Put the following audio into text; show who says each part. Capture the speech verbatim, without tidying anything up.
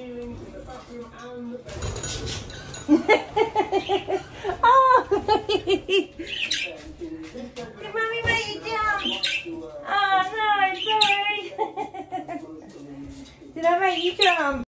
Speaker 1: Oh! Did Mommy make you jump? Oh no, sorry. Did I make you jump?